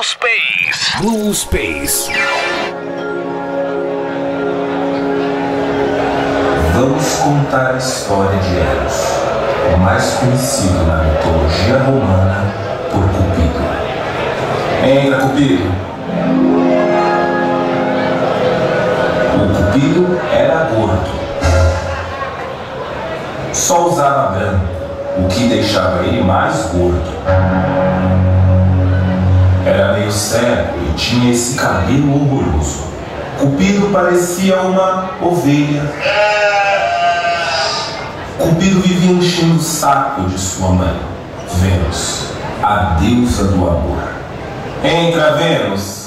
Space. Blue Space. Vamos contar a história de Eros, o mais conhecido na mitologia romana por Cupido. Entra, Cupido! O Cupido era gordo. Só usava branco, o que deixava ele mais gordo. Era meio cego e tinha esse cabelo horroroso. Cupido parecia uma ovelha. Cupido vivia enchendo o saco de sua mãe, Vênus, a deusa do amor. Entra, Vênus!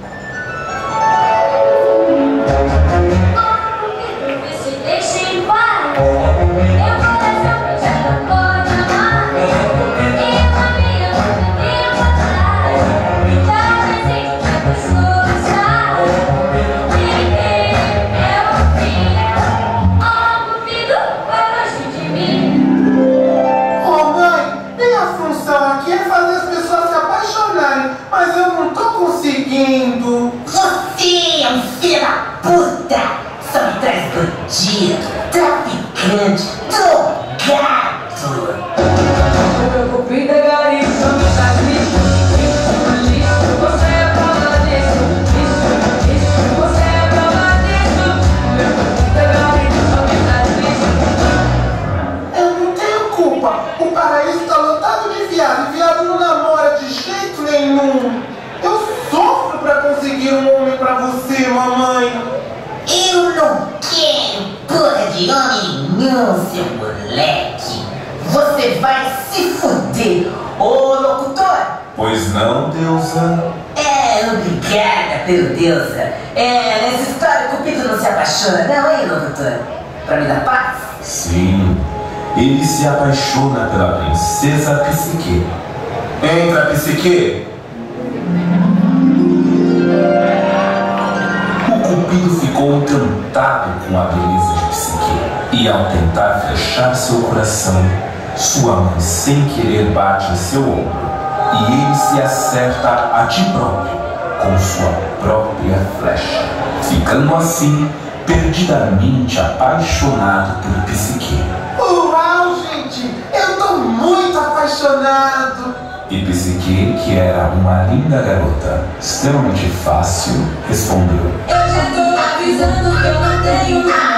Mas eu não tô conseguindo. Você é um filho da puta! Só me traz bandido, traficante, drogado! O Cupido é garimpo, me faz lixo, você é prova disso, você é prova disso. Meu Cupido é garimpo, me faz lixo. Eu não tenho culpa. O paraíso tá lotado de viado. Viado não namora de jeito nenhum. Eu sofro pra conseguir um homem pra você, mamãe. Eu não quero porra de homem nenhum, seu moleque! Você vai se fuder, ô locutor! Pois não, deusa? Obrigada pelo deusa. Nessa história o Cupido não se apaixona, não, hein, locutor? Pra me dar paz? Sim, ele se apaixona pela princesa Psique. Entra, Psique! O Cupido ficou encantado com a beleza de Psique. E ao tentar fechar seu coração, sua mãe sem querer bate em seu ombro. E ele se acerta a ti próprio com sua própria flecha, ficando assim perdidamente apaixonado por Psique. Uau, gente! Eu tô muito apaixonado! E Psique, que era uma linda garota, extremamente fácil, respondeu: Eu já tô avisando que eu não tenho nada.